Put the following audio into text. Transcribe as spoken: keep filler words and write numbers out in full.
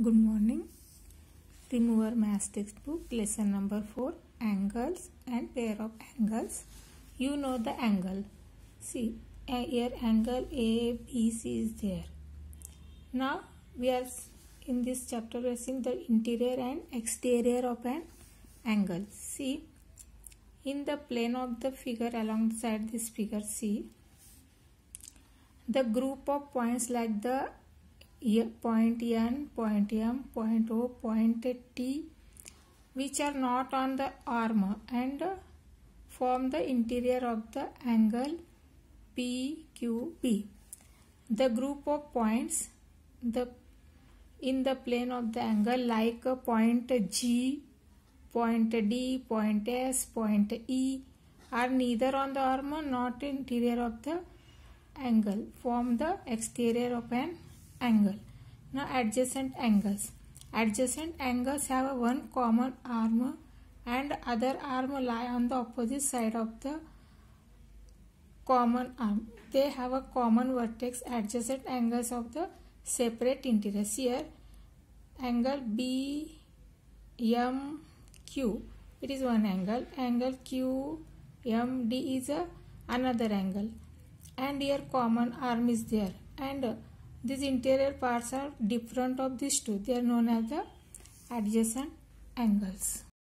Good morning. Remove our math textbook, lesson number four, angles and pair of angles. You know the angle. See, here angle A B C is there. Now we are in this chapter we are seeing the interior and exterior of an angle. See, in the plane of the figure alongside this figure, see the group of points like the point N, point M, point O, point T, which are not on the arm and form the interior of the angle P Q B. The group of points the in the plane of the angle like a point G, point D, point S, point E are neither on the arm nor interior of the angle, form the exterior of an angle. Now adjacent angles. Adjacent angles have a one common arm and other arm lie on the opposite side of the common arm. They have a common vertex. Adjacent angles of the separate interiors. Here angle B M Q, it is one angle. Angle Q M D is a another angle, and here common arm is there, and uh, these interior parts are different of these two. They are known as the adjacent angles.